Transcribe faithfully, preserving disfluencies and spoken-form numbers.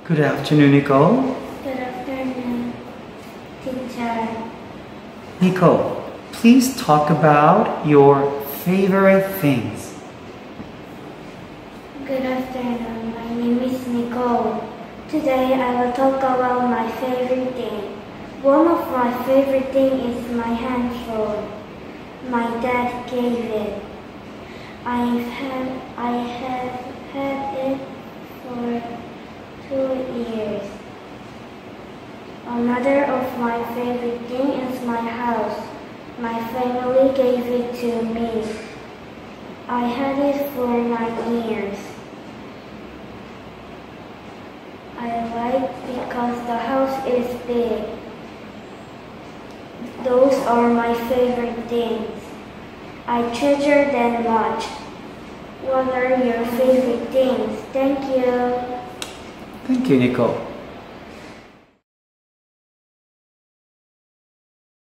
Good afternoon, Nicole. Good afternoon, teacher. Nicole, please talk about your favorite things. Good afternoon, my name is Nicole. Today I will talk about my favorite thing. One of my favorite things is my handphone. My dad gave it. I have, I have had it for two years. Another of my favorite things is my house. My family gave it to me. I had it for nine years. I like because the house is big. Those are my favorite things. I treasure them much. What are your favorite things? Thank you. Thank you, Nicole.